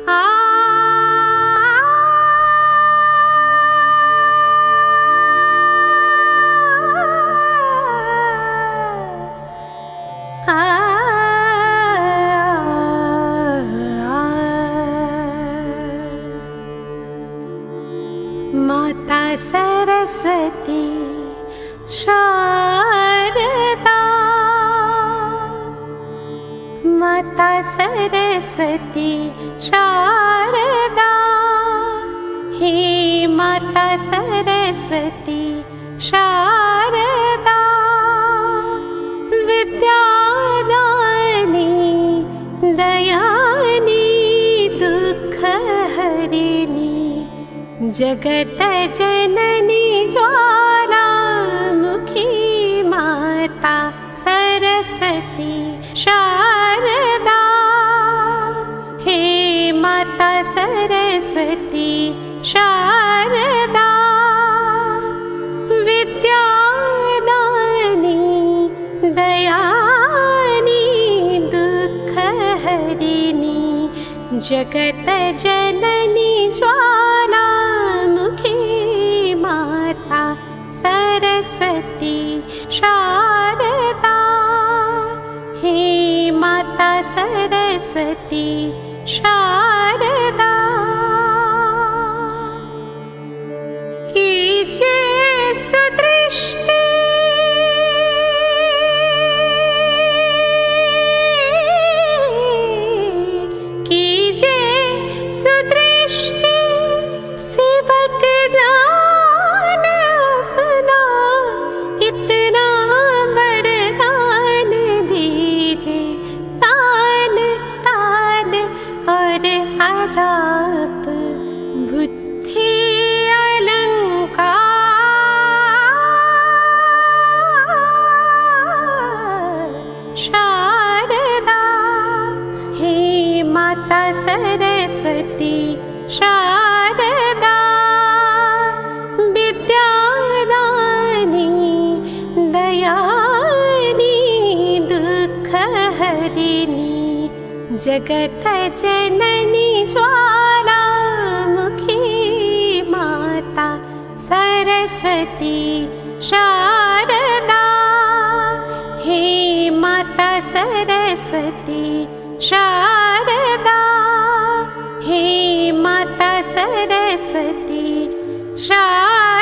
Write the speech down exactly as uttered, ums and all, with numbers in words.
माता सरस्वती शारदा, माता सरस्वती शारदा, हे माता सरस्वती शारदा, विद्यादानी दयानी दुःखहरिणी, जगत जननी ज्वालामुखी माता सरस्वती शारदा, हे माता सरस्वती शारदा, विद्यादानी दयानी दुःखहरिणी, जगत जननी ज्वालामुखी माता सरस्वती शारदा, हे माता सरस्वती शारदा, कीजिए सुदृष्टि आलाप बुद्धि अलंकार, शारदा, हे माता सरस्वती शारदा, विद्यादानी दयानी दुःखहरिणी, जगत जननी ज्वालामुखी माता सरस्वती शारदा, हे माता सरस्वती शारदा, हे माता सरस्वती शारदा।